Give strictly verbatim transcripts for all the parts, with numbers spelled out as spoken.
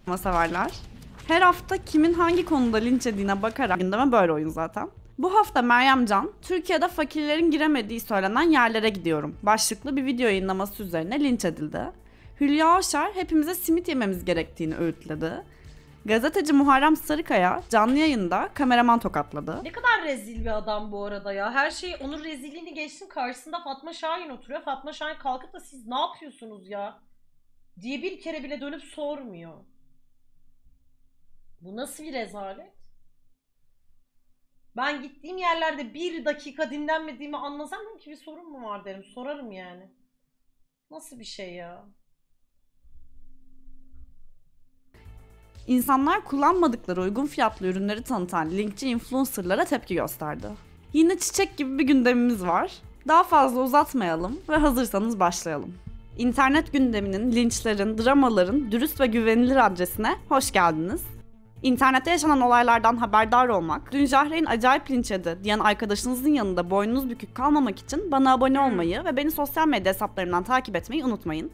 severler. Her hafta kimin hangi konuda linç edildiğine bakarak gündeme böyle oyun zaten. Bu hafta Meryem Can, Türkiye'de fakirlerin giremediği söylenen yerlere gidiyorum başlıklı bir video yayınlaması üzerine linç edildi. Hülya Avşar hepimize simit yememiz gerektiğini öğütledi. Gazeteci Muharrem Sarıkaya canlı yayında kameraman tokatladı. Ne kadar rezil bir adam bu arada ya. Her şey onun rezilliğini geçsin, karşısında Fatma Şahin oturuyor. Fatma Şahin kalkıp da siz ne yapıyorsunuz ya diye bir kere bile dönüp sormuyor. Bu nasıl bir rezalet? Ben gittiğim yerlerde bir dakika dinlenmediğimi anlasam ki bir sorun mu var derim. Sorarım yani. Nasıl bir şey ya? İnsanlar kullanmadıkları uygun fiyatlı ürünleri tanıtan linkçi influencerlara tepki gösterdi. Yine çiçek gibi bir gündemimiz var. Daha fazla uzatmayalım ve hazırsanız başlayalım. İnternet gündeminin, linçlerin, dramaların dürüst ve güvenilir adresine hoş geldiniz. İnternette yaşanan olaylardan haberdar olmak, dün Jahreyn acayip linç yedi diyen arkadaşınızın yanında boynunuz bükük kalmamak için bana abone olmayı ve beni sosyal medya hesaplarımdan takip etmeyi unutmayın.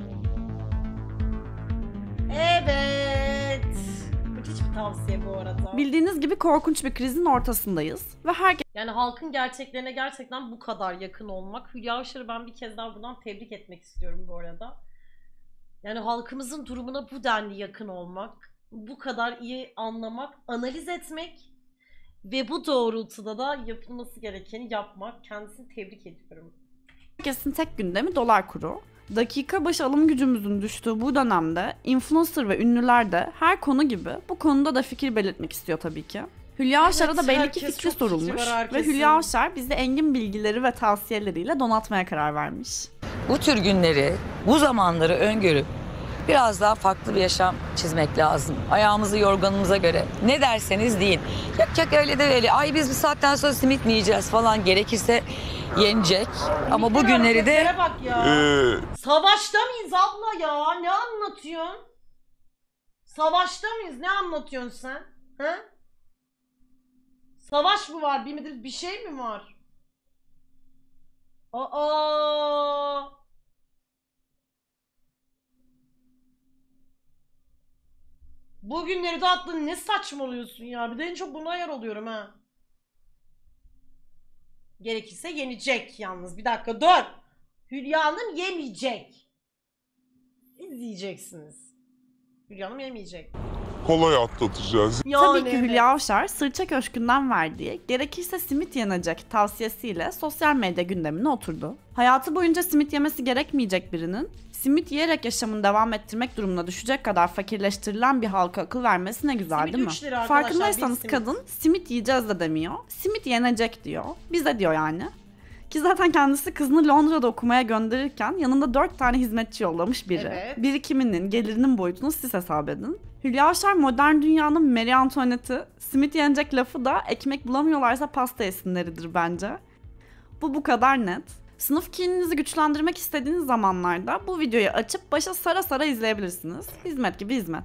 Evet. Müthiş bir tavsiye bu arada. Bildiğiniz gibi korkunç bir krizin ortasındayız ve herkes Yani halkın gerçeklerine gerçekten bu kadar yakın olmak. Hülya Avşar'ı ben bir kez daha buradan tebrik etmek istiyorum bu arada. Yani halkımızın durumuna bu denli yakın olmak, bu kadar iyi anlamak, analiz etmek ve bu doğrultuda da yapılması gerekeni yapmak. Kendisini tebrik ediyorum. Herkesin tek gündemi dolar kuru. Dakika başı alım gücümüzün düştüğü bu dönemde influencer ve ünlüler de her konu gibi bu konuda da fikir belirtmek istiyor tabii ki. Hülya Evet, Avşar'a da belli ki herkes fikri çok fikri sorulmuş var, ve Hülya Avşar bizi engin bilgileri ve tavsiyeleriyle donatmaya karar vermiş. Bu tür günleri, bu zamanları öngörüp biraz daha farklı bir yaşam çizmek lazım. Ayağımızı yorganımıza göre. Ne derseniz deyin. Yok yok öyle de öyle. Ay biz bir saatten sonra simit mi yiyeceğiz falan, gerekirse yenecek. Ama bu günleri de... Hareketlere bak ya. Ee, Savaşta mıyız abla ya? Ne anlatıyorsun? Savaşta mıyız? Ne anlatıyorsun sen? He? Savaş mı var? Bir, bir şey mi var? Aa! Bugünleri de attın, ne saçmalıyorsun ya? Bir de en çok buna ayar oluyorum ha. Gerekirse yenecek yalnız. Bir dakika dur. Hülya Hanım yemeyecek. Siz yiyeceksiniz. Hülya Hanım yemeyecek. kolay atlatacağız. Yani Tabii ki evet. Hülya Avşar Sırça Köşkü'nden verdiği gerekirse simit yenecek tavsiyesiyle sosyal medya gündemine oturdu. Hayatı boyunca simit yemesi gerekmeyecek birinin simit yiyerek yaşamını devam ettirmek durumuna düşecek kadar fakirleştirilen bir halka akıl vermesi ne güzel Simit değil mi? üç lira arkadaşlar, Farkındaysanız bir simit. kadın simit yiyeceğiz de demiyor. Simit yenecek diyor. Bize diyor yani. Ki zaten kendisi kızını Londra'da okumaya gönderirken yanında dört tane hizmetçi yollamış biri. Evet. Birikiminin, gelirinin boyutunu siz hesap edin. Hülya Avşar modern dünyanın Marie Antoinette'i, simit yenecek lafı da ekmek bulamıyorlarsa pasta yesinleridir bence. Bu bu kadar net. Sınıf kininizi güçlendirmek istediğiniz zamanlarda bu videoyu açıp başa sara sara izleyebilirsiniz. Hizmet gibi hizmet.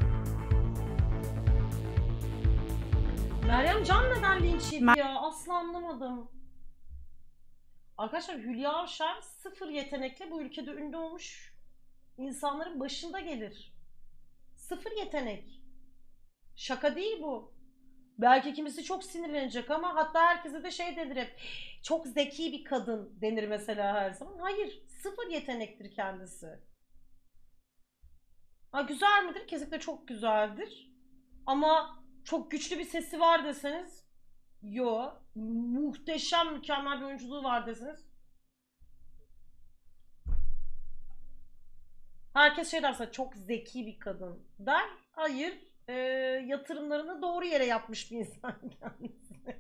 Meryem Can neden linç yedi ya? Asla anlamadım. Arkadaşlar Hülya Avşar sıfır yetenekle bu ülkede ünlü olmuş insanların başında gelir. Sıfır yetenek. Şaka değil bu. Belki kimisi çok sinirlenecek ama hatta herkese de şey denir hep. Çok zeki bir kadın denir mesela her zaman. Hayır, sıfır yetenektir kendisi. Ha, güzel midir? Kesinlikle çok güzeldir. Ama çok güçlü bir sesi var deseniz, yo. Muhteşem, mükemmel bir oyunculuğu var deseniz, herkes şey derse çok zeki bir kadın der. Hayır, e, yatırımlarını doğru yere yapmış bir insan kendisi.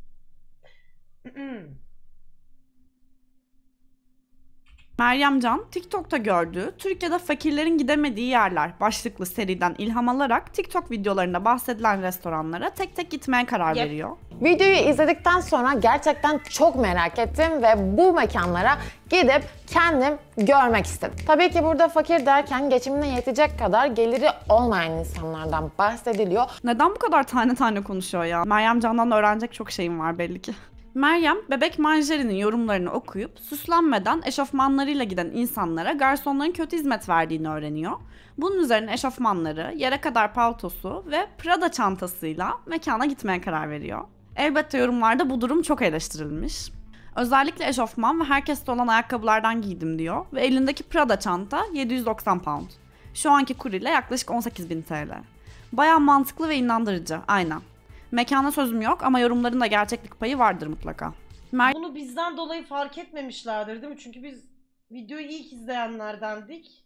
Meryem Can, TikTok'ta gördüğü Türkiye'de fakirlerin gidemediği yerler başlıklı seriden ilham alarak TikTok videolarında bahsedilen restoranlara tek tek gitmeye karar Yep. veriyor. Videoyu izledikten sonra gerçekten çok merak ettim ve bu mekanlara gidip kendim görmek istedim. Tabii ki burada fakir derken geçimine yetecek kadar geliri olmayan insanlardan bahsediliyor. Neden bu kadar tane tane konuşuyor ya? Meryem Can'dan öğrenecek çok şeyim var belli ki. Meryem, bebek Marjorie'nin yorumlarını okuyup süslenmeden eşofmanlarıyla giden insanlara garsonların kötü hizmet verdiğini öğreniyor. Bunun üzerine eşofmanları, yere kadar paltosu ve Prada çantasıyla mekana gitmeye karar veriyor. Elbette yorumlarda bu durum çok eleştirilmiş. Özellikle eşofman ve herkeste olan ayakkabılardan giydim diyor ve elindeki Prada çanta yedi yüz doksan pound. Şu anki kuruyla yaklaşık on sekiz bin T L. Bayağı mantıklı ve inandırıcı, aynen. Mekana sözüm yok ama yorumların da gerçeklik payı vardır mutlaka. Mer Bunu bizden dolayı fark etmemişlerdir değil mi? Çünkü biz videoyu ilk izleyenlerdendik.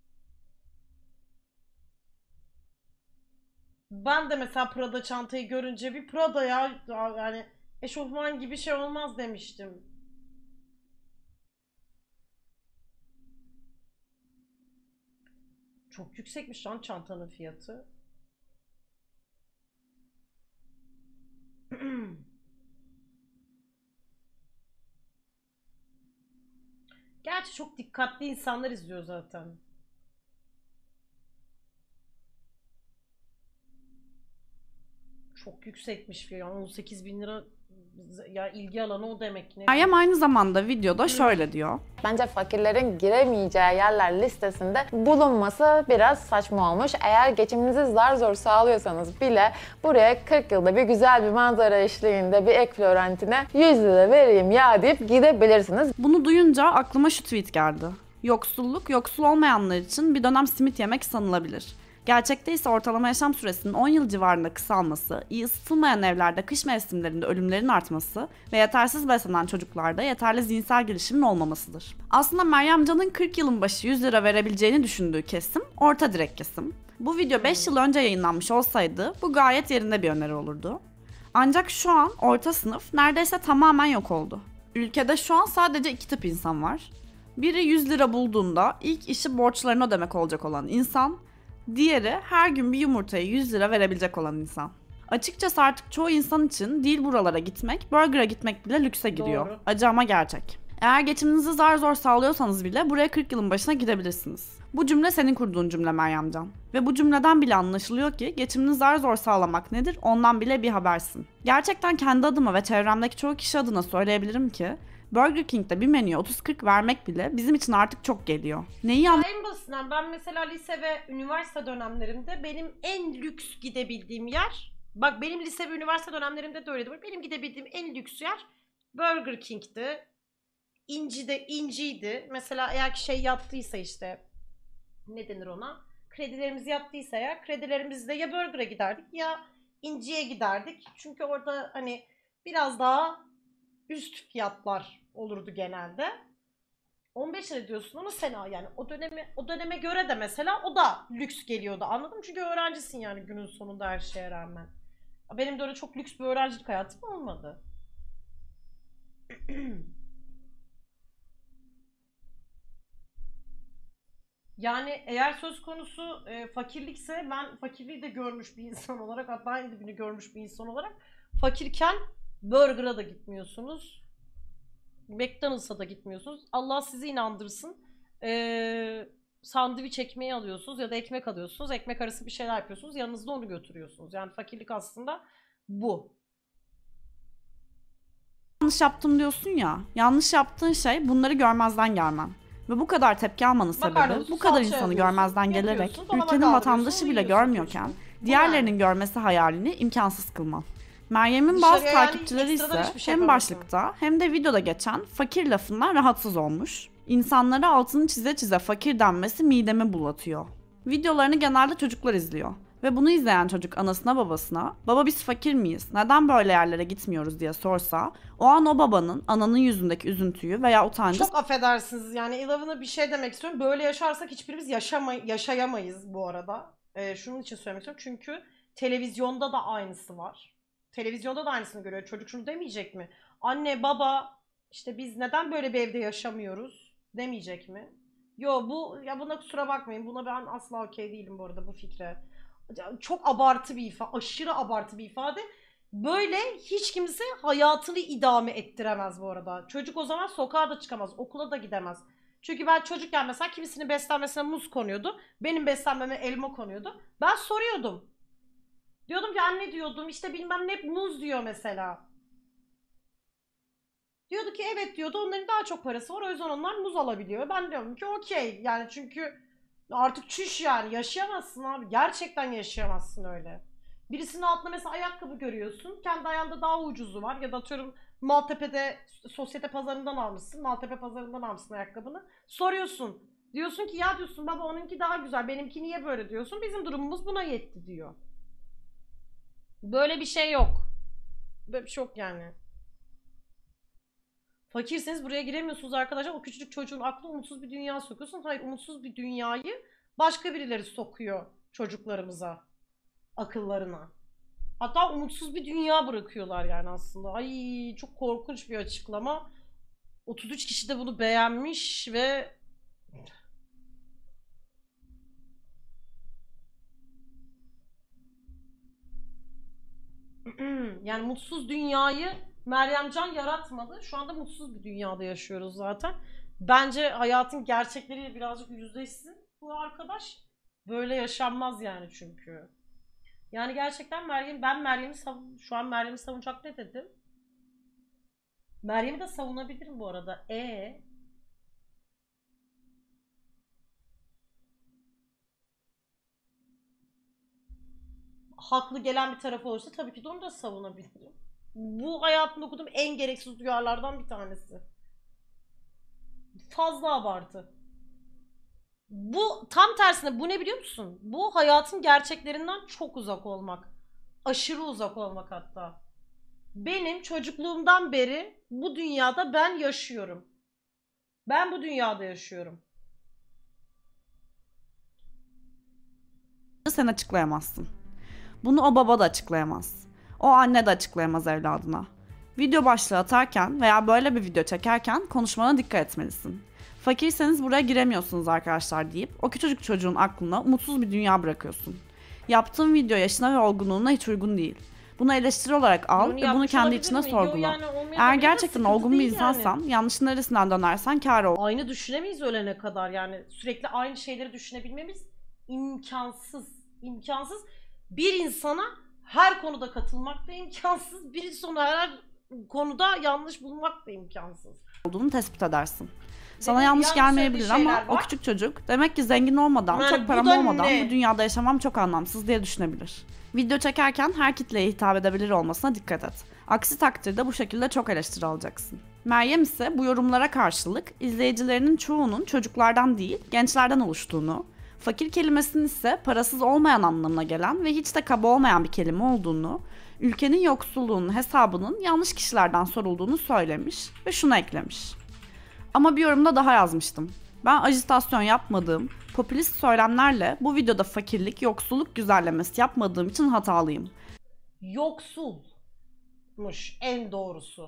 Ben de mesela Prada çantayı görünce bir Prada ya yani eşofman gibi şey olmaz demiştim. Çok yüksekmiş lan çantanın fiyatı. Gerçi çok dikkatli insanlar izliyor zaten. Çok yüksekmiş ya, on sekiz bin lira ya, ilgi alanı o demek ne? Meryem aynı zamanda videoda şöyle diyor. Bence fakirlerin giremeyeceği yerler listesinde bulunması biraz saçma olmuş. Eğer geçiminizi zar zor sağlıyorsanız bile buraya kırk yılda bir güzel bir manzara eşliğinde bir ek Florentine yüz lira vereyim ya deyip gidebilirsiniz. Bunu duyunca aklıma şu tweet geldi. Yoksulluk, yoksul olmayanlar için bir dönem simit yemek sanılabilir. Gerçekte ise ortalama yaşam süresinin on yıl civarında kısalması, iyi ısıtılmayan evlerde kış mevsimlerinde ölümlerin artması ve yetersiz beslenen çocuklarda yeterli zihinsel gelişimin olmamasıdır. Aslında Meryem Can'ın kırk yılın başı yüz lira verebileceğini düşündüğü kesim orta direk kesim. Bu video beş yıl önce yayınlanmış olsaydı bu gayet yerinde bir öneri olurdu. Ancak şu an orta sınıf neredeyse tamamen yok oldu. Ülkede şu an sadece iki tip insan var. Biri yüz lira bulduğunda ilk işi borçlarını ödemek olacak olan insan, diğeri her gün bir yumurtaya yüz lira verebilecek olan insan. Açıkçası artık çoğu insan için değil buralara gitmek, burger'a gitmek bile lükse giriyor. Doğru. Acı ama gerçek. Eğer geçiminizi zar zor sağlıyorsanız bile buraya kırk yılın başına gidebilirsiniz. Bu cümle senin kurduğun cümle Meryemcan. Ve bu cümleden bile anlaşılıyor ki geçimini zar zor sağlamak nedir ondan bile bir habersin. Gerçekten kendi adıma ve çevremdeki çoğu kişi adına söyleyebilirim ki Burger King'de bir menüye otuz kırk vermek bile bizim için artık çok geliyor. Neyi Ya yanlış en basitinden ben mesela lise ve üniversite dönemlerimde benim en lüks gidebildiğim yer, bak benim lise ve üniversite dönemlerimde de öyleydi. Benim gidebildiğim en lüks yer Burger King'ti. İnci de inciydi. Mesela eğer ki şey yattıysa işte ne denir ona? Kredilerimiz yattıysa ya kredilerimizde ya Burger'a giderdik ya İnci'ye giderdik. Çünkü orada hani biraz daha üst fiyatlar olurdu genelde. on beş lira diyorsun ama sen yani o döneme o döneme göre de mesela o da lüks geliyordu. Anladın mı? Çünkü öğrencisin yani günün sonunda her şeye rağmen. Benim de öyle çok lüks bir öğrencilik hayatım olmadı. Yani eğer söz konusu e, fakirlikse ben fakirliği de görmüş bir insan olarak, hatta aynı dibini görmüş bir insan olarak fakirken Burger'a da gitmiyorsunuz. McDonald's'a da gitmiyorsunuz. Allah sizi inandırsın. Ee, sandviç ekmeği alıyorsunuz ya da ekmek alıyorsunuz. Ekmek arası bir şeyler yapıyorsunuz. Yanınızda onu götürüyorsunuz. Yani fakirlik aslında bu. yanlış yaptım diyorsun ya. Yanlış yaptığın şey bunları görmezden gelmen. Ve bu kadar tepki almanın Makarna sebebi olsun, bu kadar salça insanı alıyorsun, görmezden gelerek yapıyorsun, dolaba ülkenin kaldırıyorsun, vatandaşı bile yiyorsun, görmüyorken içiyorsun. diğerlerinin Yani. görmesi hayalini imkansız kılman. Meryem'in bazı Dışarıya yani takipçileri ekstradan ise hiçbir şey hem yapamazsın. başlıkta hem de videoda geçen fakir lafından rahatsız olmuş. İnsanlara altını çize çize fakir denmesi midemi bulatıyor. Videolarını genelde çocuklar izliyor. Ve bunu izleyen çocuk anasına babasına "Baba biz fakir miyiz? Neden böyle yerlere gitmiyoruz?" diye sorsa o an o babanın ananın yüzündeki üzüntüyü veya utancı Çok affedersiniz yani Eleven'a bir şey demek istiyorum. Böyle yaşarsak hiçbirimiz yaşamay yaşayamayız bu arada. Ee, şunun için söylemek istiyorum. Çünkü televizyonda da aynısı var. Televizyonda da aynısını görüyor. Çocuk şunu demeyecek mi? Anne baba işte biz neden böyle bir evde yaşamıyoruz demeyecek mi? Yo bu ya buna kusura bakmayın. Buna ben asla okey değilim bu arada bu fikre. Çok abartı bir ifade. Aşırı abartı bir ifade. Böyle hiç kimse hayatını idame ettiremez bu arada. Çocuk o zaman sokağa da çıkamaz. Okula da gidemez. Çünkü ben çocukken mesela kimisinin beslenmesine muz konuyordu. Benim beslenmeme elma konuyordu. Ben soruyordum. Diyordum ki anne diyordum işte bilmem ne muz diyor mesela. Diyordu ki evet diyordu, onların daha çok parası var, o yüzden onlar muz alabiliyor. Ben diyorum ki okey yani, çünkü artık çüş yani, yaşayamazsın abi. Gerçekten yaşayamazsın öyle. Birisinin altında mesela ayakkabı görüyorsun. Kendi ayağında daha ucuzu var. Ya da atıyorum Maltepe'de, sosyete pazarından almışsın. Maltepe pazarından almışsın ayakkabını. Soruyorsun. Diyorsun ki ya diyorsun baba onunki daha güzel. Benimki niye böyle diyorsun. Bizim durumumuz buna yetti diyor. Böyle bir şey yok. Böyle bir şey yok yani. Fakirseniz buraya giremiyorsunuz arkadaşlar. O küçücük çocuğun aklı umutsuz bir dünya sokuyorsun. Hayır, umutsuz bir dünyayı başka birileri sokuyor çocuklarımıza, akıllarına. Hatta umutsuz bir dünya bırakıyorlar yani aslında. Ay çok korkunç bir açıklama. otuz üç kişi de bunu beğenmiş ve yani mutsuz dünyayı Meryemcan yaratmadı. Şu anda mutsuz bir dünyada yaşıyoruz zaten. Bence hayatın gerçekleriyle birazcık yüzleşsin bu arkadaş. Böyle yaşanmaz yani çünkü. Yani gerçekten Meryem, ben Meryem'i savun, şu an Meryem'i savunacak ne dedim? Meryem'i de savunabilirim bu arada. E haklı gelen bir tarafı olursa tabii ki de onu da savunabilirim. Bu hayatımda okuduğum en gereksiz duyarlardan bir tanesi. Fazla abartı. Bu tam tersine, bu ne biliyor musun? Bu hayatın gerçeklerinden çok uzak olmak. Aşırı uzak olmak hatta. Benim çocukluğumdan beri bu dünyada ben yaşıyorum. Ben bu dünyada yaşıyorum. Sen açıklayamazsın. Bunu o baba da açıklayamaz. O anne de açıklayamaz evladına. Video başlığı atarken veya böyle bir video çekerken konuşmana dikkat etmelisin. Fakirseniz buraya giremiyorsunuz arkadaşlar deyip o küçücük çocuğun aklına umutsuz bir dünya bırakıyorsun. Yaptığın video yaşına ve olgunluğuna hiç uygun değil. Bunu eleştiri olarak al Bunu ve bunu yapmış kendi olabilir içine mi? Yo, sorgula. yani olmayabilir Eğer de gerçekten sıkıntı olgun bir değil insansan yani. yanlışın neresinden dönersen kâr ol. Aynı düşünemeyiz ölene kadar yani. Sürekli aynı şeyleri düşünebilmemiz imkansız. İmkansız. Bir insana her konuda katılmak da imkansız. Bir insana her konuda yanlış bulmak da imkansız. olduğunu tespit edersin. Sana Benim yanlış yanlış gelmeyebilir söylediği ama şeyler o var. küçük çocuk demek ki zengin olmadan, Yani çok bu param da olmadan ne? bu dünyada yaşamam çok anlamsız diye düşünebilir. Video çekerken her kitleye hitap edebilir olmasına dikkat et. Aksi takdirde bu şekilde çok eleştiri alacaksın. Meryem ise bu yorumlara karşılık izleyicilerinin çoğunun çocuklardan değil, gençlerden oluştuğunu, fakir kelimesinin ise parasız olmayan anlamına gelen ve hiç de kaba olmayan bir kelime olduğunu, ülkenin yoksulluğunun hesabının yanlış kişilerden sorulduğunu söylemiş ve şunu eklemiş. Ama bir yorumda daha yazmıştım. Ben ajitasyon yapmadığım, popülist söylemlerle bu videoda fakirlik, yoksulluk güzellemesi yapmadığım için hatalıyım. Yoksulmuş en doğrusu.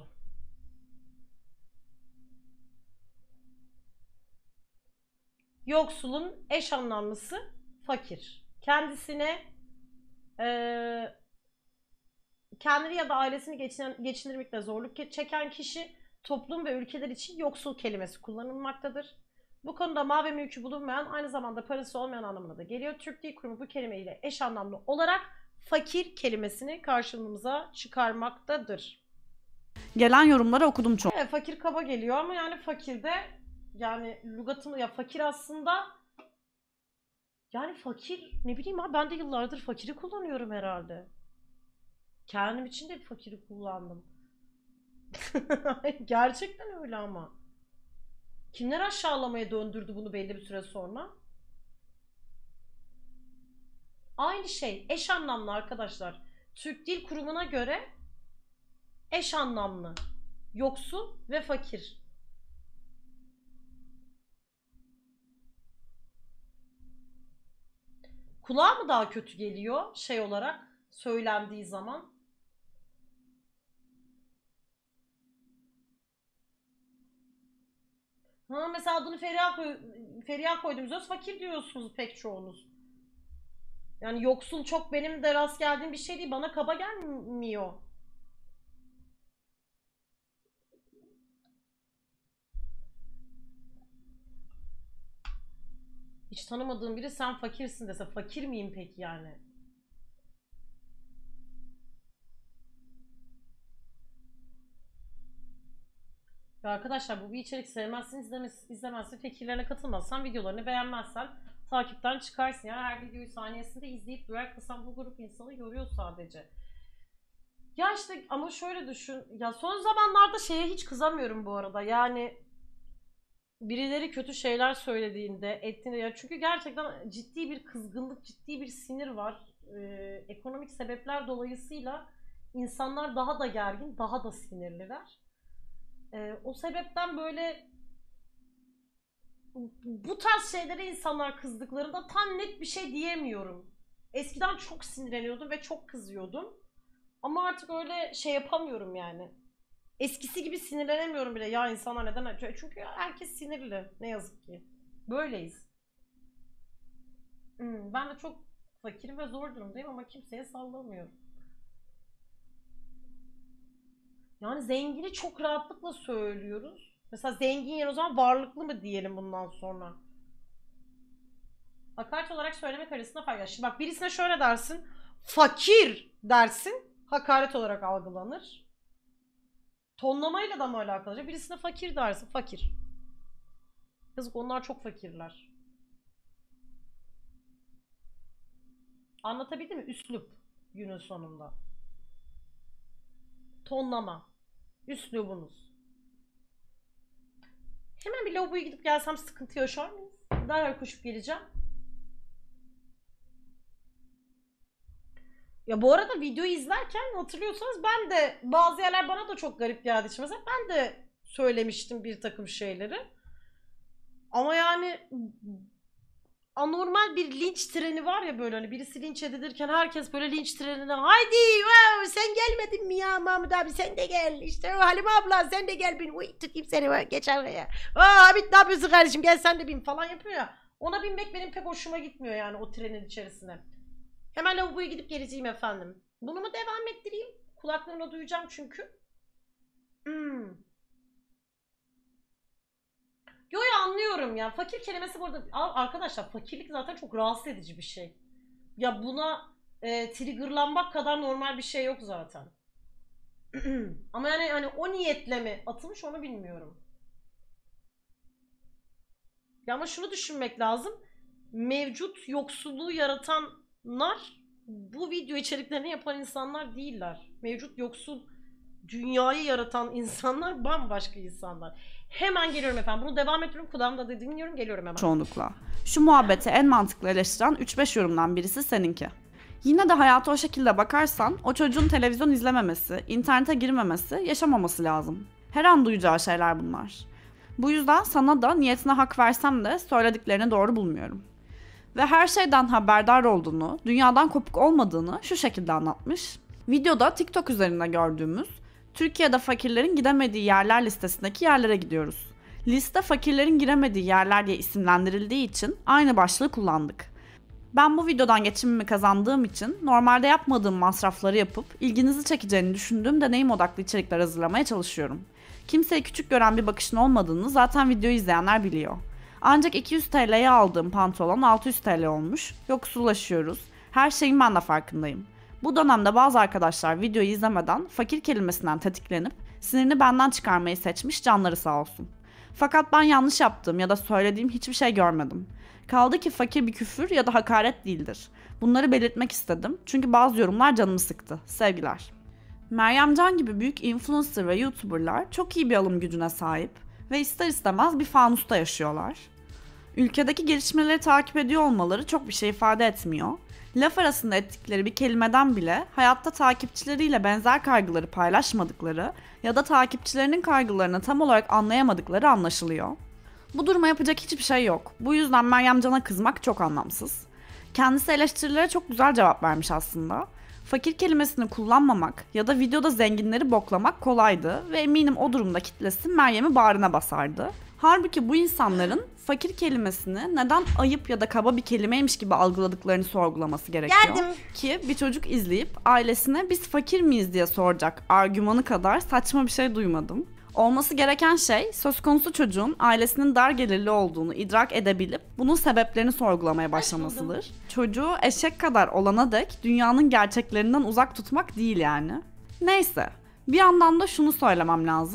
Yoksulun eş anlamlısı fakir. Kendisine eee kendini ya da ailesini geçinen, geçindirmekte zorluk çeken kişi toplum ve ülkeler için yoksul kelimesi kullanılmaktadır. Bu konuda mal ve mülkü bulunmayan, aynı zamanda parası olmayan anlamına da geliyor. Türk Dil Kurumu bu kelimeyle eş anlamlı olarak fakir kelimesini karşımıza çıkarmaktadır. Gelen yorumları okudum çok. Evet, fakir kaba geliyor ama yani fakir de yani lügatını, ya fakir aslında yani fakir ne bileyim abi, ben de yıllardır fakiri kullanıyorum herhalde. Kendim için de fakiri kullandım. Gerçekten öyle ama. Kimler aşağılamaya döndürdü bunu belli bir süre sonra? Aynı şey. Eş anlamlı arkadaşlar. Türk Dil Kurumu'na göre eş anlamlı. Yoksul ve fakir. Kulağa mı daha kötü geliyor şey olarak söylendiği zaman? Ha, mesela adını Feriha, koy, Feriha koyduğumuz fakir diyorsunuz pek çoğunuz. Yani yoksul çok benim de rast geldiğim bir şey değil. Bana kaba gelmiyor. Hiç tanımadığım biri sen fakirsin dese fakir miyim peki yani? Ya arkadaşlar bu bir içerik sevmezsin, izlemez, izlemezsin, fikirlerine katılmazsan, videolarını beğenmezsen takipten çıkarsın. Yani her videoyu saniyesinde izleyip duraklısan bu grup insanı yoruyor sadece. Ya işte ama şöyle düşün. Ya son zamanlarda şeye hiç kızamıyorum bu arada. Yani birileri kötü şeyler söylediğinde, ettiğinde ya çünkü gerçekten ciddi bir kızgınlık, ciddi bir sinir var. Ee, ekonomik sebepler dolayısıyla insanlar daha da gergin, daha da sinirliler. Ee, o sebepten böyle bu tarz şeylere insanlar kızdıklarında tam net bir şey diyemiyorum. Eskiden çok sinirleniyordum ve çok kızıyordum. Ama artık öyle şey yapamıyorum yani. Eskisi gibi sinirlenemiyorum bile. Ya insanlar neden? Çünkü herkes sinirli. Ne yazık ki. Böyleyiz. Hmm, ben de çok fakirim ve zor durumdayım ama kimseye sallamıyorum. Yani zengini çok rahatlıkla söylüyoruz. Mesela zengin yer o zaman varlıklı mı diyelim bundan sonra? Hakaret olarak söylemek arasında fark var. Şimdi bak birisine şöyle dersin. Fakir dersin. Hakaret olarak algılanır. Tonlamayla da mı alakalı? Birisine fakir dersin. Fakir. Yazık onlar çok fakirler. Anlatabildim mi? Üslup günün sonunda. Tonlama. Üslubunuz. Hemen bir lavaboya gidip gelsem sıkıntı yaşar mıyız? Derhal koşup geleceğim. Ya bu arada videoyu izlerken hatırlıyorsanız ben de bazı yerler bana da çok garip geldi. Mesela ben de söylemiştim bir takım şeyleri. Ama yani anormal bir linç treni var ya böyle hani birisi linç edilirken herkes böyle linç trenine haydi wow, sen gelmedin mi ya Mahmut abi sen de gel işte Halime abla sen de gel bin uy tutayım seni geç araya. Aa Hamit ne yapıyorsun kardeşim gel sen de bin falan yapıyor ya. Ona binmek benim pek hoşuma gitmiyor yani o trenin içerisine. Hemen lavaboya gidip geleceğim efendim. Bunu mu devam ettireyim? Kulaklarımla duyacağım çünkü. Hmm. Yo ya anlıyorum ya. Fakir kelimesi burada... Arkadaşlar fakirlik zaten çok rahatsız edici bir şey. Ya buna e, triggerlanmak kadar normal bir şey yok zaten. Ama yani hani o niyetle mi atılmış onu bilmiyorum. Ya ama şunu düşünmek lazım. Mevcut yoksulluğu yaratanlar bu video içeriklerini yapan insanlar değiller. Mevcut yoksul dünyayı yaratan insanlar bambaşka insanlar. Hemen geliyorum efendim. Bunu devam ediyorum. Kulağımda da dinliyorum. Geliyorum hemen. Çoğunlukla. Şu muhabbeti en mantıklı eleştiren üç beş yorumdan birisi seninki. Yine de hayata o şekilde bakarsan o çocuğun televizyon izlememesi, internete girmemesi, yaşamaması lazım. Her an duyacağı şeyler bunlar. Bu yüzden sana da niyetine hak versem de söylediklerini doğru bulmuyorum. Ve her şeyden haberdar olduğunu, dünyadan kopuk olmadığını şu şekilde anlatmış. Videoda TikTok üzerinde gördüğümüz Türkiye'de fakirlerin gidemediği yerler listesindeki yerlere gidiyoruz. Liste fakirlerin giremediği yerler diye isimlendirildiği için aynı başlığı kullandık. Ben bu videodan geçimimi kazandığım için normalde yapmadığım masrafları yapıp ilginizi çekeceğini düşündüğüm deneyim odaklı içerikler hazırlamaya çalışıyorum. Kimseyi küçük gören bir bakışın olmadığını zaten videoyu izleyenler biliyor. Ancak iki yüz TL'ye aldığım pantolon altı yüz TL olmuş, yoksullaşıyoruz, her şeyin ben de farkındayım. Bu dönemde bazı arkadaşlar videoyu izlemeden fakir kelimesinden tetiklenip sinirini benden çıkarmayı seçmiş canları sağ olsun. Fakat ben yanlış yaptığım ya da söylediğim hiçbir şey görmedim. Kaldı ki fakir bir küfür ya da hakaret değildir. Bunları belirtmek istedim çünkü bazı yorumlar canımı sıktı. Sevgiler. Meryem Can gibi büyük influencer ve YouTuber'lar çok iyi bir alım gücüne sahip ve ister istemez bir fanusta yaşıyorlar. Ülkedeki gelişmeleri takip ediyor olmaları çok bir şey ifade etmiyor. Laf arasında ettikleri bir kelimeden bile hayatta takipçileriyle benzer kaygıları paylaşmadıkları ya da takipçilerinin kaygılarını tam olarak anlayamadıkları anlaşılıyor. Bu duruma yapacak hiçbir şey yok. Bu yüzden Meryem Can'a kızmak çok anlamsız. Kendisi eleştirilere çok güzel cevap vermiş aslında. Fakir kelimesini kullanmamak ya da videoda zenginleri boklamak kolaydı ve eminim o durumda kitlesi Meryem'i bağrına basardı. Halbuki bu insanların fakir kelimesini neden ayıp ya da kaba bir kelimeymiş gibi algıladıklarını sorgulaması gerekiyor. Geldim. Ki bir çocuk izleyip ailesine biz fakir miyiz diye soracak argümanı kadar saçma bir şey duymadım. Olması gereken şey söz konusu çocuğun ailesinin dar gelirli olduğunu idrak edebilip bunun sebeplerini sorgulamaya başlamasıdır. Çocuğu eşek kadar olana dek dünyanın gerçeklerinden uzak tutmak değil yani. Neyse, bir yandan da şunu söylemem lazım.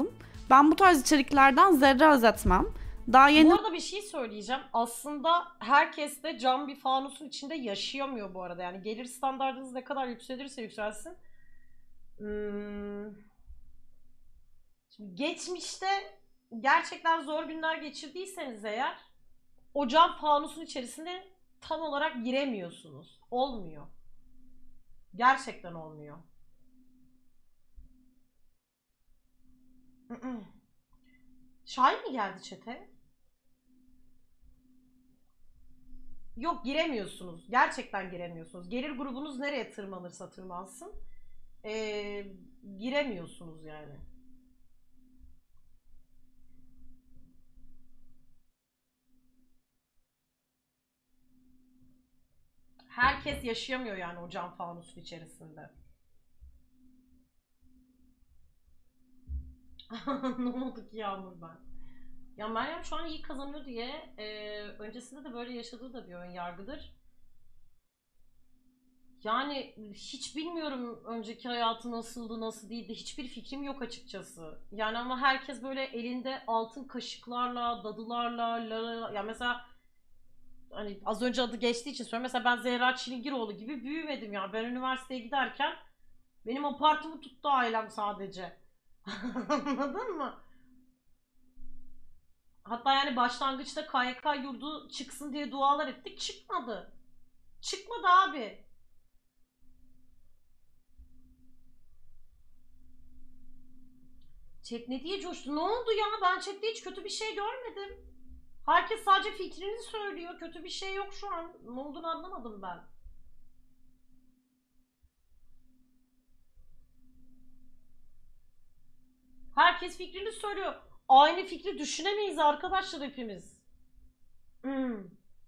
Ben bu tarz içeriklerden zerre haz etmem. Daha yeni... Bu arada bir şey söyleyeceğim. Aslında herkes de cam bir fanusun içinde yaşayamıyor bu arada. Yani gelir standartınız ne kadar yükselirse yükselsin. Hmm. Şimdi geçmişte gerçekten zor günler geçirdiyseniz eğer o cam fanusun içerisinde tam olarak giremiyorsunuz. Olmuyor. Gerçekten olmuyor. Şahin mi geldi chat'e? Yok, giremiyorsunuz. Gerçekten giremiyorsunuz. Gelir grubunuz nereye tırmanırsa tırmansın. Ee, giremiyorsunuz yani. Herkes yaşayamıyor yani o cam fanusun içerisinde. Ne oldu ki Yağmur ben? Ya Meryem şu an iyi kazanıyor diye e, öncesinde de böyle yaşadığı da bir ön yargıdır. Yani hiç bilmiyorum önceki hayatı nasıldı, nasıl değildi. Hiçbir fikrim yok açıkçası. Yani ama herkes böyle elinde altın kaşıklarla, dadılarla, la, la, la. Ya mesela hani az önce adı geçtiği için söylüyorum. Mesela ben Zehra Çilingiroğlu gibi büyümedim ya. Ben üniversiteye giderken benim apartımı tuttu ailem sadece. Anladın mı? Hatta yani başlangıçta K Y K yurdu çıksın diye dualar ettik. Çıkmadı. Çıkmadı abi. Chat ne diye coştu? Ne oldu ya? Ben chatte hiç kötü bir şey görmedim. Herkes sadece fikrini söylüyor. Kötü bir şey yok şu an. Ne olduğunu anlamadım ben. Herkes fikrini söylüyor. Aynı fikri düşünemeyiz arkadaşlar hepimiz. Hmm.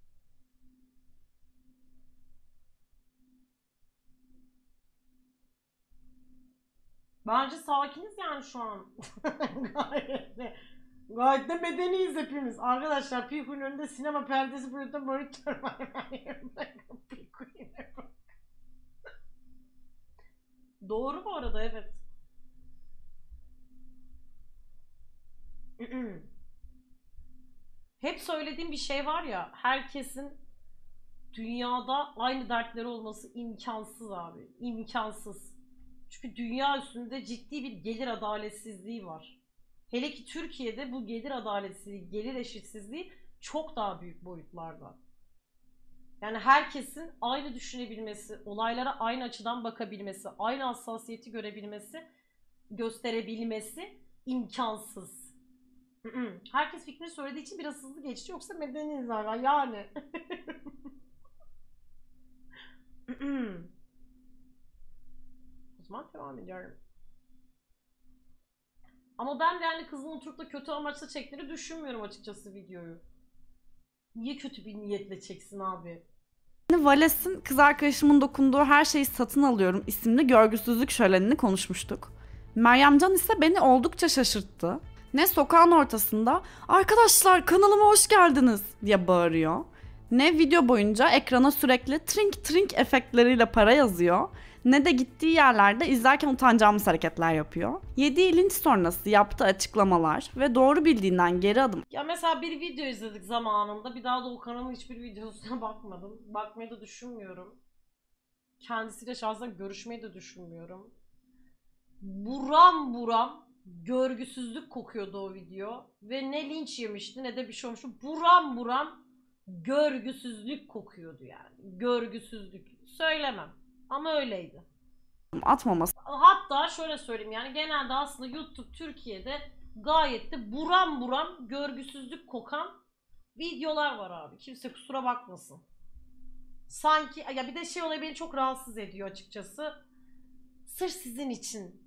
Bence sakiniz yani şu an. Gayet de, gayet de medeniyiz hepimiz. Arkadaşlar Piku'nun önünde sinema perdesi boyutunda monitör var. Doğru bu arada, evet. Hep söylediğim bir şey var ya, herkesin dünyada aynı dertleri olması imkansız abi. İmkansız. Çünkü dünya üstünde ciddi bir gelir adaletsizliği var. Hele ki Türkiye'de bu gelir adaletsizliği, gelir eşitsizliği çok daha büyük boyutlarda. Yani herkesin aynı düşünebilmesi, olaylara aynı açıdan bakabilmesi, aynı hassasiyeti görebilmesi, gösterebilmesi imkansız. Herkes fikrini söylediği için biraz hızlı geçti, yoksa medeniyiz hala yani. O zaman devam ediyorum. Ama ben de yani kızın oturup da kötü amaçla çektiğini düşünmüyorum açıkçası videoyu. Niye kötü bir niyetle çeksin abi? Vales'in kız arkadaşımın dokunduğu her şeyi satın alıyorum isimli görgüsüzlük şölenini konuşmuştuk. Meryemcan ise beni oldukça şaşırttı. Ne sokağın ortasında "Arkadaşlar kanalıma hoş geldiniz" diye bağırıyor. Ne video boyunca ekrana sürekli trink trink efektleriyle para yazıyor. Ne de gittiği yerlerde izlerken utanacağımız hareketler yapıyor. Yediği linç sonrası yaptığı açıklamalar ve doğru bildiğinden geri adım. Ya mesela bir video izledik zamanında. Bir daha da o kanalın hiçbir videosuna bakmadım. Bakmayı da düşünmüyorum. Kendisiyle şahsen görüşmeyi de düşünmüyorum. Buram buram görgüsüzlük kokuyordu o video. Ve ne linç yemişti ne de bir şey olmuştu. Buram buram görgüsüzlük kokuyordu yani. Görgüsüzlük. Söylemem. Ama öyleydi. Atmaması. Hatta şöyle söyleyeyim, yani genelde aslında YouTube Türkiye'de gayet de buram buram görgüsüzlük kokan videolar var abi. Kimse kusura bakmasın. Sanki ya bir de şey olayı beni çok rahatsız ediyor açıkçası. Sırf sizin için.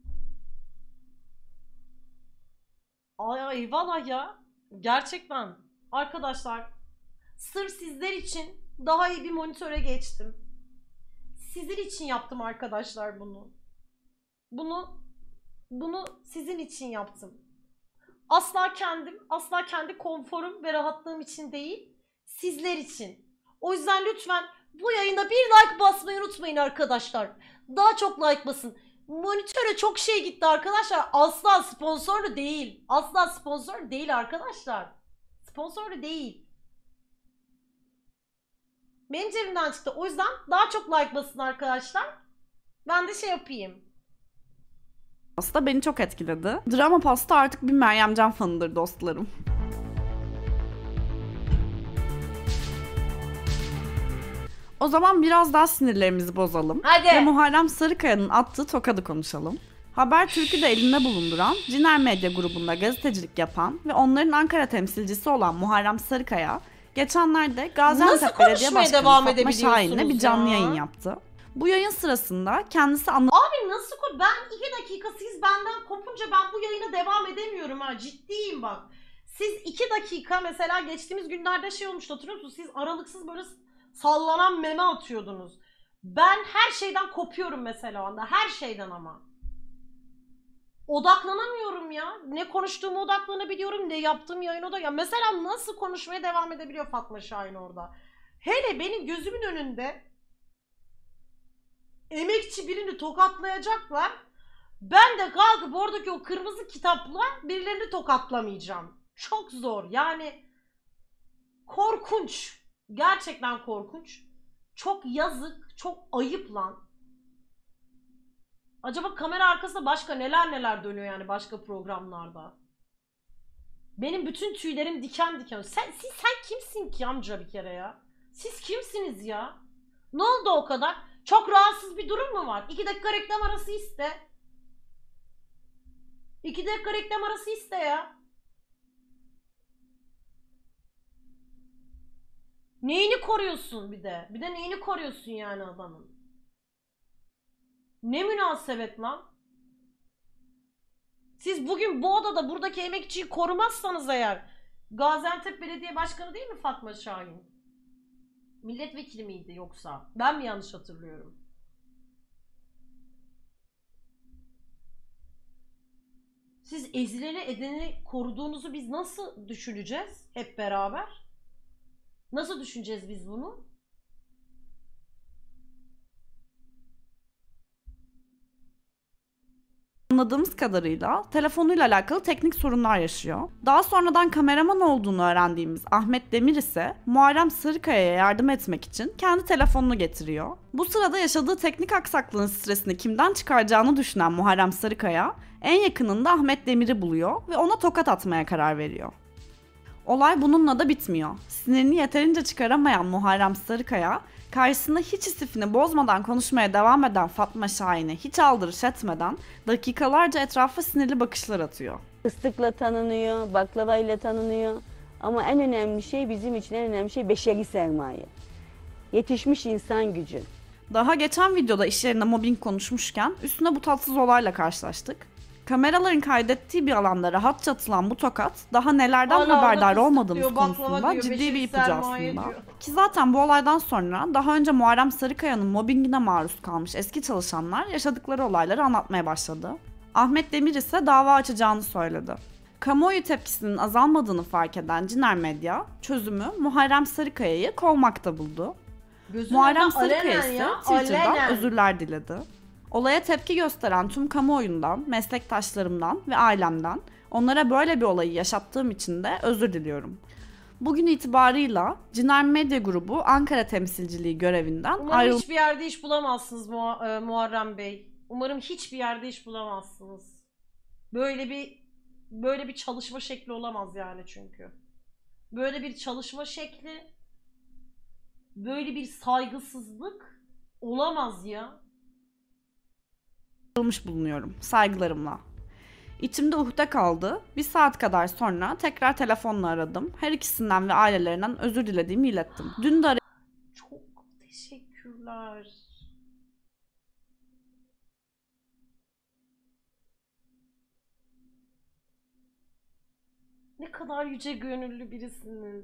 Ay eyvallah ya. Gerçekten. Arkadaşlar sırf sizler için daha iyi bir monitöre geçtim. Sizin için yaptım arkadaşlar bunu. Bunu bunu sizin için yaptım. Asla kendim, asla kendi konforum ve rahatlığım için değil, sizler için. O yüzden lütfen bu yayına bir like basmayı unutmayın arkadaşlar. Daha çok like basın. Monitöre çok şey gitti arkadaşlar. Asla sponsorlu değil. Asla sponsor değil arkadaşlar. Sponsorlu değil. Benim cebimden çıktı. O yüzden daha çok like basın arkadaşlar. Ben de şey yapayım. Pasta beni çok etkiledi. Drama Pasta artık bir Meryem Can fanıdır dostlarım. O zaman biraz daha sinirlerimizi bozalım. Hadi. Ve Muharrem Sarıkaya'nın attığı tokadı konuşalım. Habertürk'ü de elinde bulunduran, Ciner Medya grubunda gazetecilik yapan ve onların Ankara temsilcisi olan Muharrem Sarıkaya, geçenlerde Gaziantep Belediye Başkanı devam Fatma Şahin'le bir edebiliyorsunuz canlı ya? yayın yaptı. Bu yayın sırasında kendisi Abi nasıl ko- ben iki dakika siz benden kopunca ben bu yayına devam edemiyorum ha, ciddiyim bak. Siz iki dakika mesela geçtiğimiz günlerde şey olmuştu, hatırlıyor musunuz? Siz aralıksız böyle sallanan meme atıyordunuz. Ben her şeyden kopuyorum mesela o anda, her şeyden ama. Odaklanamıyorum ya. Ne konuştuğumu odaklanabiliyorum, ne yaptığım yayın oda. Ya mesela nasıl konuşmaya devam edebiliyor Fatma Şahin orada? Hele benim gözümün önünde emekçi birini tokatlayacaklar. Ben de kalkıp oradaki o kırmızı kitapla birilerini tokatlamayacağım. Çok zor. Yani korkunç. Gerçekten korkunç. Çok yazık, çok ayıp lan. Acaba kamera arkasında başka neler neler dönüyor yani başka programlarda? Benim bütün tüylerim diken diken. Sen, siz, sen kimsin ki amca bir kere ya? Siz kimsiniz ya? Ne oldu o kadar? Çok rahatsız bir durum mu var? İki dakika reklam arası iste. İki dakika reklam arası iste ya. Neyini koruyorsun bir de? Bir de neyini koruyorsun yani adamın? Ne münasebet lan? Siz bugün bu odada buradaki emekçiyi korumazsanız eğer, Gaziantep Belediye Başkanı değil mi Fatma Şahin? Milletvekili miydi yoksa? Ben mi yanlış hatırlıyorum? Siz ezileni edeni koruduğunuzu biz nasıl düşüneceğiz hep beraber? Nasıl düşüneceğiz biz bunu? anladığımız kadarıyla telefonuyla alakalı teknik sorunlar yaşıyor. Daha sonradan kameraman olduğunu öğrendiğimiz Ahmet Demir ise Muharrem Sarıkaya'ya yardım etmek için kendi telefonunu getiriyor. Bu sırada yaşadığı teknik aksaklığın stresini kimden çıkaracağını düşünen Muharrem Sarıkaya en yakınında Ahmet Demir'i buluyor ve ona tokat atmaya karar veriyor. Olay bununla da bitmiyor. Sinirini yeterince çıkaramayan Muharrem Sarıkaya, karşısında hiç istifini bozmadan konuşmaya devam eden Fatma Şahin'e hiç aldırış etmeden dakikalarca etrafa sinirli bakışlar atıyor. Fıstıkla tanınıyor, baklavayla tanınıyor. Ama en önemli şey, bizim için en önemli şey beşeri sermaye. Yetişmiş insan gücü. Daha geçen videoda iş yerinde mobbing konuşmuşken üstüne bu tatsız olayla karşılaştık. Kameraların kaydettiği bir alanda rahatça atılan bu tokat daha nelerden Hala haberdar fıstık olmadığımız diyor, baklava konusunda diyor, ciddi beşeri bir ipucu sermaye aslında. diyor. Ki zaten bu olaydan sonra daha önce Muharrem Sarıkaya'nın mobbingine maruz kalmış eski çalışanlar yaşadıkları olayları anlatmaya başladı. Ahmet Demir ise dava açacağını söyledi. Kamuoyu tepkisinin azalmadığını fark eden Ciner Medya çözümü Muharrem Sarıkaya'yı kovmakta buldu. Gözünün Muharrem önünde Sarıkaya alenen ise ya, Twitter'dan alenen. özürler diledi. Olaya tepki gösteren tüm kamuoyundan, meslektaşlarımdan ve ailemden onlara böyle bir olayı yaşattığım için de özür diliyorum. Bugün itibarıyla Ciner Medya Grubu Ankara temsilciliği görevinden Umarım ayrılmış hiçbir yerde iş bulamazsınız Muha- e, Muharrem Bey. Umarım hiçbir yerde iş bulamazsınız. Böyle bir böyle bir çalışma şekli olamaz yani çünkü. Böyle bir çalışma şekli, böyle bir saygısızlık olamaz ya. bulunuyorum saygılarımla. İçimde uhde kaldı. Bir saat kadar sonra tekrar telefonla aradım. Her ikisinden ve ailelerinden özür dilediğimi ilettim. Dün de Çok teşekkürler. Ne kadar yüce gönüllü birisiniz.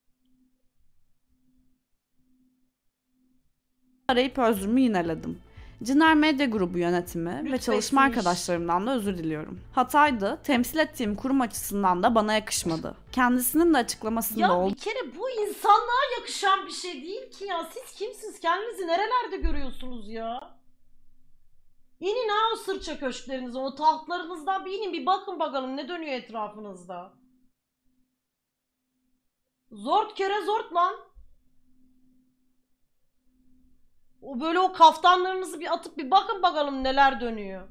arayıp özrümü yineledim. Ciner Medya Grubu yönetimi ve Lütfetmiş. çalışma arkadaşlarımdan da özür diliyorum. Hataydı, temsil ettiğim kurum açısından da bana yakışmadı. Kendisinin de açıklamasında Ya olduğu bir kere bu insanlığa yakışan bir şey değil ki ya. Siz kimsiniz? Kendinizi nerelerde görüyorsunuz ya? İnin ha o sırça köşklerinize, o tahtlarınızdan bir inin, bir bakın bakalım ne dönüyor etrafınızda. Zort kere zort lan. O böyle o kaftanlarınızı bir atıp bir bakın bakalım neler dönüyor.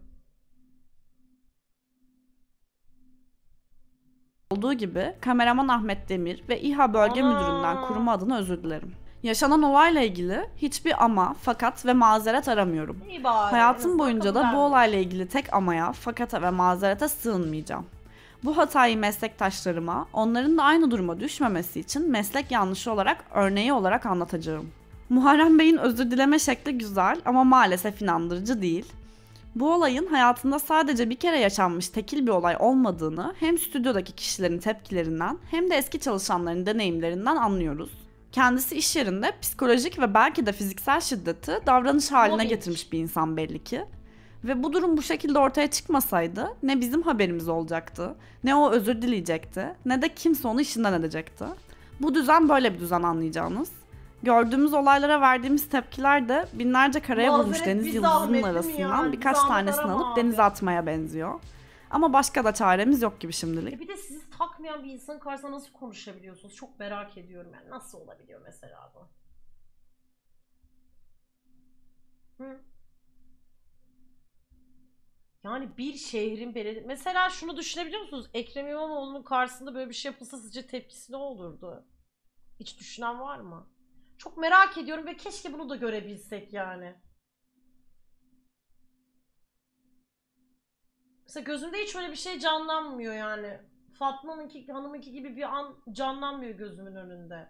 olduğu gibi kameraman Ahmet Demir ve İHA Bölge Ana! Müdürü'nden kurum adına özür dilerim. Yaşanan olayla ilgili hiçbir ama, fakat ve mazeret aramıyorum. İyi bari. en Hayatım azından boyunca da bu kabullendim. olayla ilgili tek amaya, fakata ve mazerete sığınmayacağım. Bu hatayı meslektaşlarıma, onların da aynı duruma düşmemesi için meslek yanlışı olarak, örneği olarak anlatacağım. Muharrem Bey'in özür dileme şekli güzel ama maalesef inandırıcı değil. Bu olayın hayatında sadece bir kere yaşanmış tekil bir olay olmadığını hem stüdyodaki kişilerin tepkilerinden hem de eski çalışanların deneyimlerinden anlıyoruz. Kendisi iş yerinde psikolojik ve belki de fiziksel şiddeti davranış haline Mobbing. getirmiş bir insan belli ki. Ve bu durum bu şekilde ortaya çıkmasaydı ne bizim haberimiz olacaktı, ne o özür dileyecekti, ne de kimse onu işinden edecekti. Bu düzen böyle bir düzen anlayacağınız. Gördüğümüz olaylara verdiğimiz tepkiler de binlerce karaya vurmuş Mazeret deniz bir yıldızının zahmet değil mi arasından ya? birkaç Bir zahmet tanesini arama alıp abi. denize atmaya benziyor. Ama başka da çaremiz yok gibi şimdilik. E bir de sizi takmayan bir insanın karşısında nasıl konuşabiliyorsunuz? Çok merak ediyorum yani. Nasıl olabiliyor mesela bu? Hı? Yani bir şehrin belediye... Mesela şunu düşünebiliyor musunuz? Ekrem İmamoğlu'nun karşısında böyle bir şey yapılsa sizce tepkisi ne olurdu? Hiç düşünen var mı? Çok merak ediyorum ve keşke bunu da görebilsek yani. Mesela gözümde hiç öyle bir şey canlanmıyor yani. Fatma'nınki, hanımınki gibi bir an canlanmıyor gözümün önünde.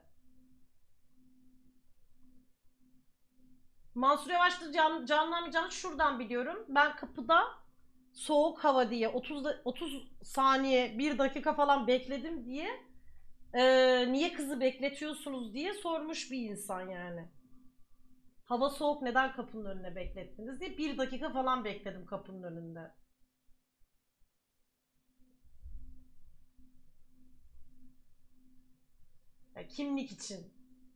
Mansur Yavaş'ta can, canlanmayacağını şuradan biliyorum. Ben kapıda soğuk hava diye otuz, da- otuz saniye, bir dakika falan bekledim diye eee, niye kızı bekletiyorsunuz diye sormuş bir insan yani. Hava soğuk, neden kapının önüne beklettiniz diye bir dakika falan bekledim kapının önünde. Ya kimlik için.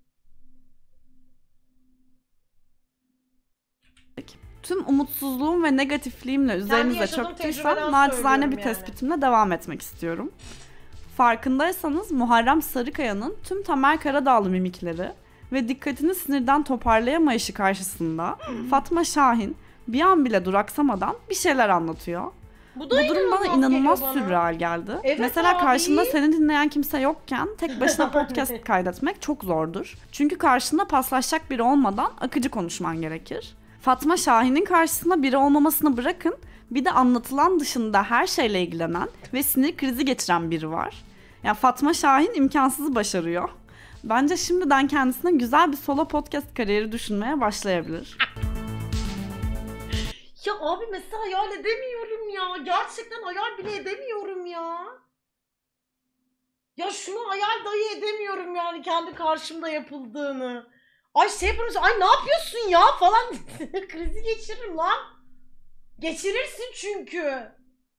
Tüm umutsuzluğum ve negatifliğimle üzerinize yaşadığım çöktüysem tecrübeden naçizane söylüyorum bir yani. tespitimle devam etmek istiyorum. Farkındaysanız Muharrem Sarıkaya'nın tüm Tamer Karadağlı mimikleri ve dikkatini sinirden toparlayamayışı karşısında Fatma Şahin bir an bile duraksamadan bir şeyler anlatıyor. Bu da Bu durum bana inanılmaz inanılmaz geliyor bana. sürreal geldi. Evet Mesela abi. karşında seni dinleyen kimse yokken tek başına podcast kaydetmek çok zordur. Çünkü karşında paslaşacak biri olmadan akıcı konuşman gerekir. Fatma Şahin'in karşısında biri olmamasını bırakın, bir de anlatılan dışında her şeyle ilgilenen ve sinir krizi geçiren biri var. Yani Fatma Şahin imkansızı başarıyor. Bence şimdiden kendisine güzel bir solo podcast kariyeri düşünmeye başlayabilir. Ya abi mesela hayal edemiyorum ya. Gerçekten hayal bile edemiyorum ya. Ya şunu hayal dahi edemiyorum yani kendi karşımda yapıldığını. Ay şey yapıyorum, ay ne yapıyorsun ya falan krizi geçiririm lan. Geçirirsin çünkü.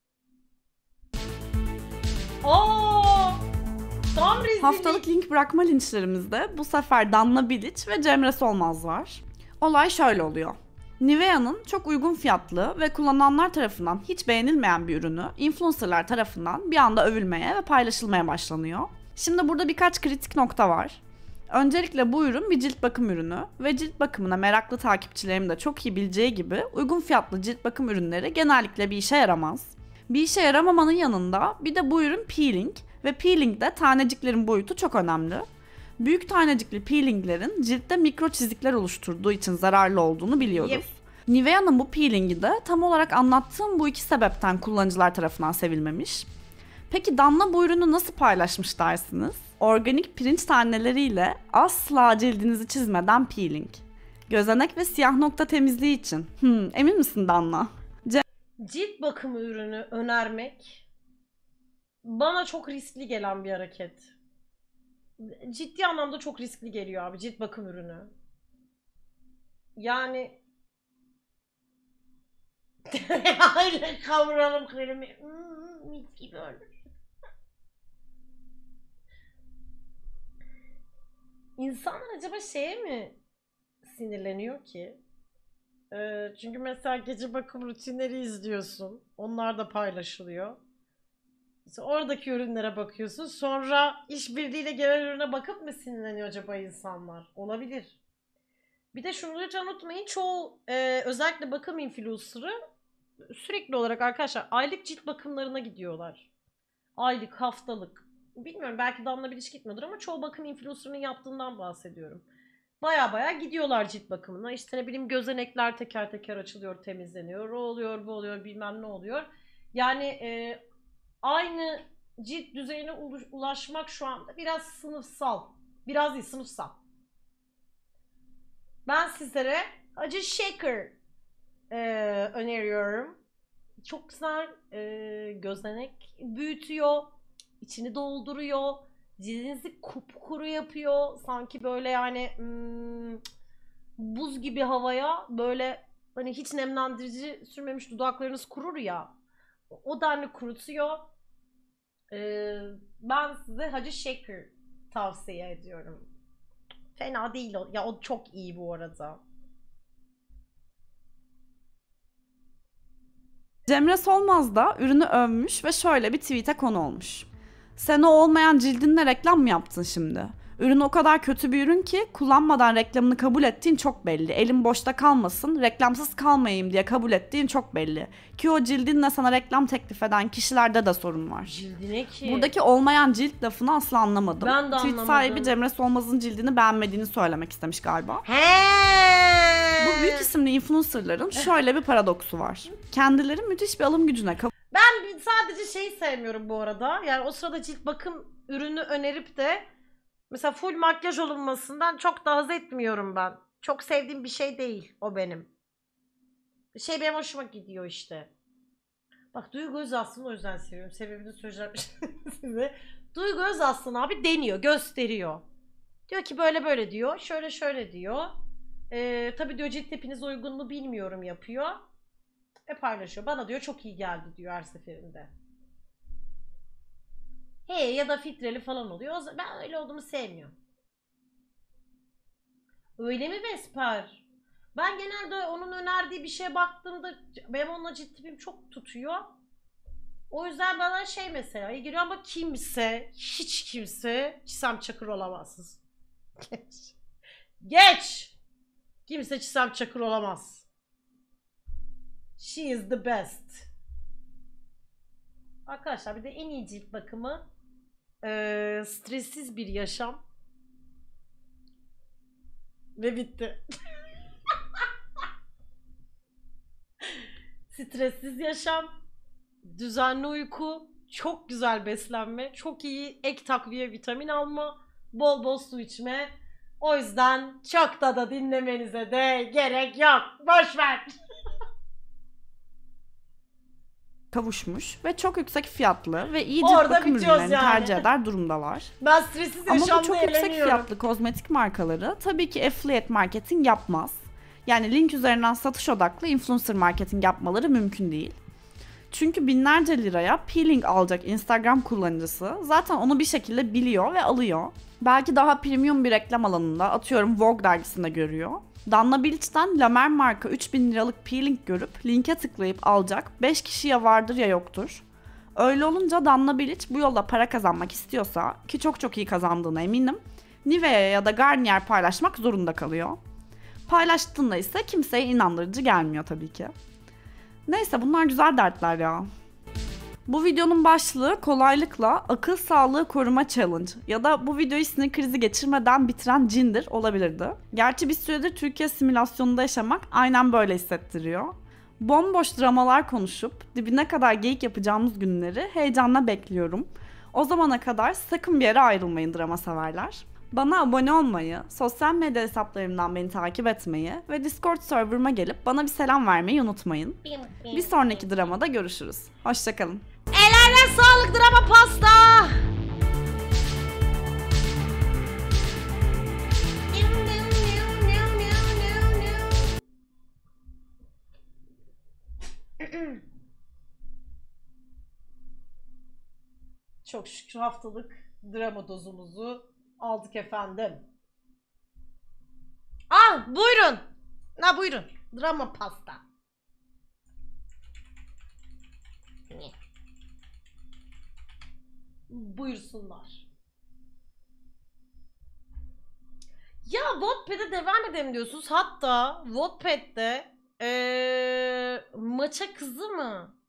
Aa! Tam rezillik. Haftalık link bırakma linçlerimizde bu sefer Danla Bilic ve Cemre Solmaz var. Olay şöyle oluyor. Nivea'nın çok uygun fiyatlı ve kullananlar tarafından hiç beğenilmeyen bir ürünü influencerlar tarafından bir anda övülmeye ve paylaşılmaya başlanıyor. Şimdi burada birkaç kritik nokta var. Öncelikle bu ürün bir cilt bakım ürünü ve cilt bakımına meraklı takipçilerim de çok iyi bileceği gibi uygun fiyatlı cilt bakım ürünleri genellikle bir işe yaramaz. Bir işe yaramamanın yanında bir de bu ürün peeling ve peelingde taneciklerin boyutu çok önemli. Büyük tanecikli peelinglerin ciltte mikro çizikler oluşturduğu için zararlı olduğunu biliyoruz. Yep. Nivea'nın bu peelingi de tam olarak anlattığım bu iki sebepten kullanıcılar tarafından sevilmemiş. Peki Danla bu ürünü nasıl paylaşmış dersiniz? Organik pirinç taneleriyle asla cildinizi çizmeden peeling. Gözenek ve siyah nokta temizliği için. Hmm, emin misin Danla? Cilt bakımı ürünü önermek bana çok riskli gelen bir hareket. Ciddi anlamda çok riskli geliyor abi cilt bakım ürünü. Yani Öyle kavuralım kremi. Hmm, mis gibi olur. İnsanlar acaba şeye mi sinirleniyor ki? Ee, çünkü mesela gece bakım rutinleri izliyorsun. Onlar da paylaşılıyor. Mesela oradaki ürünlere bakıyorsun. Sonra işbirliğiyle gelen ürüne bakıp mı sinirleniyor acaba insanlar? Olabilir. Bir de şunu lütfen unutmayın. Çoğu e, özellikle bakım influencer'ı sürekli olarak arkadaşlar aylık cilt bakımlarına gidiyorlar. Aylık, haftalık. Bilmiyorum, belki Damla Bilic gitmiyordur ama çoğu bakım influencer'ının yaptığından bahsediyorum. Baya baya gidiyorlar cilt bakımına. İşte ne bileyim gözenekler teker teker açılıyor, temizleniyor. O oluyor, bu oluyor, bilmem ne oluyor. Yani e, aynı cilt düzeyine ulaşmak şu anda biraz sınıfsal. Biraz değil, sınıfsal. Ben sizlere acı shaker e, öneriyorum. Çok güzel e, gözenek büyütüyor. İçini dolduruyor. Cildinizi kupkuru yapıyor. Sanki böyle yani hmm, buz gibi havaya böyle hani hiç nemlendirici sürmemiş dudaklarınız kurur ya. O denli kurutuyor. Ee, ben size Hacı Shaker tavsiye ediyorum. Fena değil o. Ya o çok iyi bu arada. Cemre Solmaz da ürünü övmüş ve şöyle bir tweet'e konu olmuş. Sen o olmayan cildinle reklam mı yaptın şimdi? Ürün o kadar kötü bir ürün ki kullanmadan reklamını kabul ettiğin çok belli. Elim boşta kalmasın, reklamsız kalmayayım diye kabul ettiğin çok belli. Ki o cildinle sana reklam teklif eden kişilerde de sorun var. Cildine ki. Buradaki olmayan cilt lafını asla anlamadım. Ben de Tweet anlamadım. sahibi Cemre Solmaz'ın cildini beğenmediğini söylemek istemiş galiba. He. Bu büyük isimli influencerların şöyle bir paradoksu var. Kendileri müthiş bir alım gücüne Ben sadece şeyi sevmiyorum bu arada. Yani o sırada cilt bakım ürünü önerip de mesela full makyaj olunmasından çok da haz etmiyorum ben. Çok sevdiğim bir şey değil o benim. Şey benim hoşuma gidiyor işte. Bak Duygu Özaslı'nı o yüzden seviyorum. Sebebini söyleyeceğim size. Duygu Özaslı abi deniyor, gösteriyor. Diyor ki böyle böyle diyor. Şöyle şöyle diyor. Ee, tabii diyor cilt tipinize uygun mu bilmiyorum yapıyor. E paylaşıyor. Bana diyor çok iyi geldi diyor her seferinde. He ya da filtreli falan oluyor. Ben öyle olduğumu sevmiyorum. Öyle mi Vesper? Ben genelde onun önerdiği bir şeye baktığımda benim onunla cilt tipim çok tutuyor. O yüzden bana şey mesela iyi geliyor ama kimse, hiç kimse Çisem Çakır olamazsınız. Geç. Geç! Kimse Çisem Çakır olamaz. She is the best. Arkadaşlar bir de en iyi cilt bakımı ee, stressiz bir yaşam. Ve bitti. Stressiz yaşam, düzenli uyku, çok güzel beslenme, çok iyi ek takviye vitamin alma, bol bol su içme. O yüzden çok da da dinlemenize de gerek yok. Boş ver. kavuşmuş ve çok yüksek fiyatlı ve iyi cilt Orada bakım bitiyoruz ürünlerini yani. tercih eder durumdalar. Ben stressiz Ama bu yaşamda çok yüksek eğleniyorum. fiyatlı kozmetik markaları tabii ki affiliate marketing yapmaz. Yani link üzerinden satış odaklı influencer marketing yapmaları mümkün değil. Çünkü binlerce liraya peeling alacak Instagram kullanıcısı zaten onu bir şekilde biliyor ve alıyor. Belki daha premium bir reklam alanında, atıyorum Vogue dergisinde görüyor. Danla Bilic'ten La Mer marka üç bin liralık peeling görüp linke tıklayıp alacak beş kişi ya vardır ya yoktur. Öyle olunca Danla Bilic bu yolla para kazanmak istiyorsa, ki çok çok iyi kazandığına eminim, Nivea ya da Garnier paylaşmak zorunda kalıyor. Paylaştığında ise kimseye inandırıcı gelmiyor tabii ki. Neyse bunlar güzel dertler ya. Bu videonun başlığı kolaylıkla akıl sağlığı koruma challenge ya da bu videoyu sinir krizi geçirmeden bitiren cindir olabilirdi. Gerçi bir süredir Türkiye simülasyonunda yaşamak aynen böyle hissettiriyor. Bomboş dramalar konuşup dibine kadar geyik yapacağımız günleri heyecanla bekliyorum. O zamana kadar sakın bir yere ayrılmayın drama severler. Bana abone olmayı, sosyal medya hesaplarımdan beni takip etmeyi ve Discord serverıma gelip bana bir selam vermeyi unutmayın. Bir sonraki dramada görüşürüz. Hoşçakalın. Ellerine sağlık drama pasta. Çok şükür haftalık drama dozumuzu aldık efendim. Ah buyurun. Na buyurun. Drama pasta. Buyursunlar. Ya Wattpad'e devam edelim diyorsunuz. Hatta Wattpad'de ee, maça kızı mı?